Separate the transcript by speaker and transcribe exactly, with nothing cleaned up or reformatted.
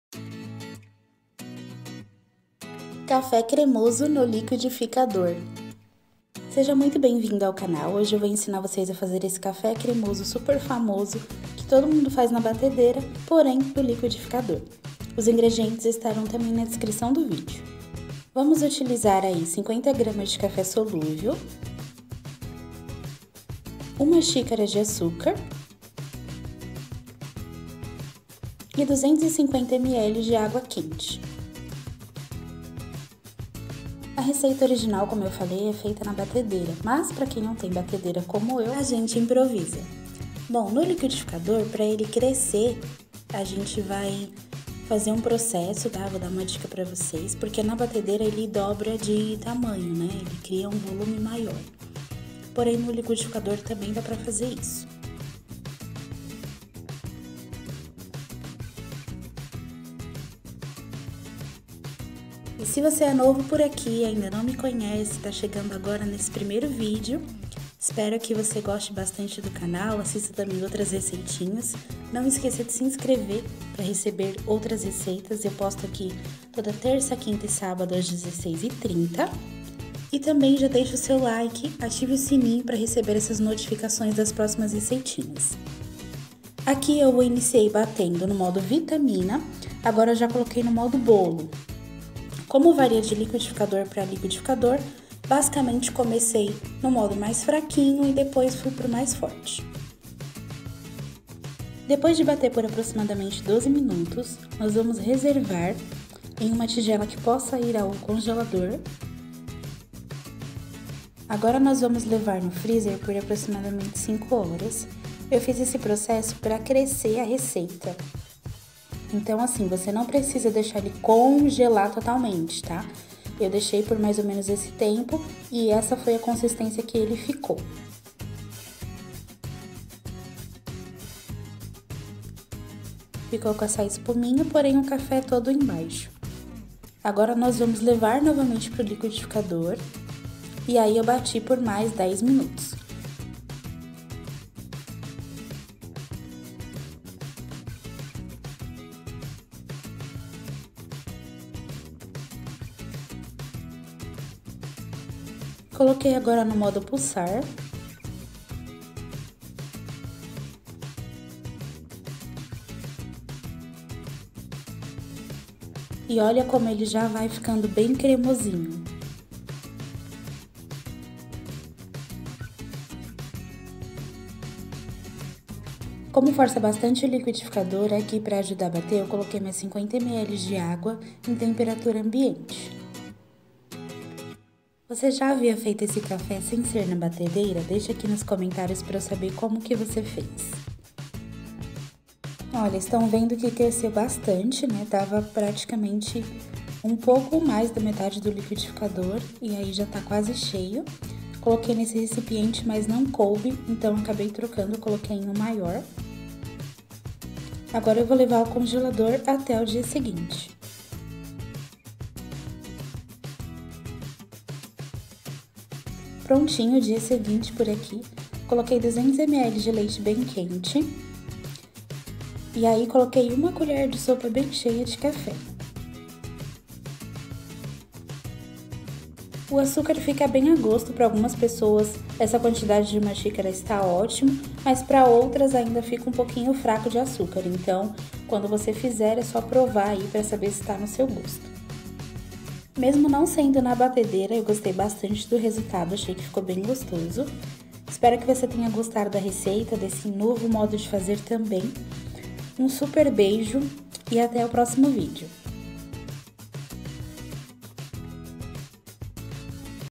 Speaker 1: Café cremoso no liquidificador. Seja muito bem-vindo ao canal. Hoje eu vou ensinar vocês a fazer esse café cremoso super famoso que todo mundo faz na batedeira, porém no liquidificador. Os ingredientes estarão também na descrição do vídeo. Vamos utilizar aí cinquenta gramas de café solúvel, uma xícara de açúcar e duzentos e cinquenta mililitros de água quente. A receita original, como eu falei, é feita na batedeira, mas para quem não tem batedeira como eu, a gente improvisa. Bom, no liquidificador, para ele crescer, a gente vai fazer um processo, tá? Vou dar uma dica para vocês, porque na batedeira ele dobra de tamanho, né? Ele cria um volume maior. Porém, no liquidificador também dá para fazer isso. E se você é novo por aqui, ainda não me conhece, está chegando agora nesse primeiro vídeo, espero que você goste bastante do canal, assista também outras receitinhas. Não esqueça de se inscrever para receber outras receitas, eu posto aqui toda terça, quinta e sábado às dezesseis e trinta. E também já deixa o seu like, ative o sininho para receber essas notificações das próximas receitinhas. Aqui eu iniciei batendo no modo vitamina, agora eu já coloquei no modo bolo. Como varia de liquidificador para liquidificador, basicamente comecei no modo mais fraquinho e depois fui para o mais forte. Depois de bater por aproximadamente doze minutos, nós vamos reservar em uma tigela que possa ir ao congelador. Agora nós vamos levar no freezer por aproximadamente cinco horas. Eu fiz esse processo para crescer a receita. Então, assim, você não precisa deixar ele congelar totalmente, tá? Eu deixei por mais ou menos esse tempo e essa foi a consistência que ele ficou. Ficou com essa espuminha, porém o café é todo embaixo. Agora nós vamos levar novamente pro liquidificador e aí eu bati por mais dez minutos. Coloquei agora no modo pulsar. E olha como ele já vai ficando bem cremosinho. Como força bastante o liquidificador, aqui para ajudar a bater, eu coloquei mais cinquenta mililitros de água em temperatura ambiente. Você já havia feito esse café sem ser na batedeira? Deixa aqui nos comentários para eu saber como que você fez. Olha, estão vendo que cresceu bastante, né? Tava praticamente um pouco mais da metade do liquidificador e aí já tá quase cheio. Coloquei nesse recipiente, mas não coube, então acabei trocando, coloquei em um maior. Agora eu vou levar ao congelador até o dia seguinte. Prontinho, o dia seguinte por aqui, coloquei duzentos mililitros de leite bem quente e aí coloquei uma colher de sopa bem cheia de café. O açúcar fica bem a gosto, para algumas pessoas essa quantidade de uma xícara está ótimo, mas para outras ainda fica um pouquinho fraco de açúcar, então quando você fizer é só provar aí para saber se está no seu gosto. Mesmo não sendo na batedeira, eu gostei bastante do resultado, achei que ficou bem gostoso. Espero que você tenha gostado da receita, desse novo modo de fazer também. Um super beijo e até o próximo vídeo.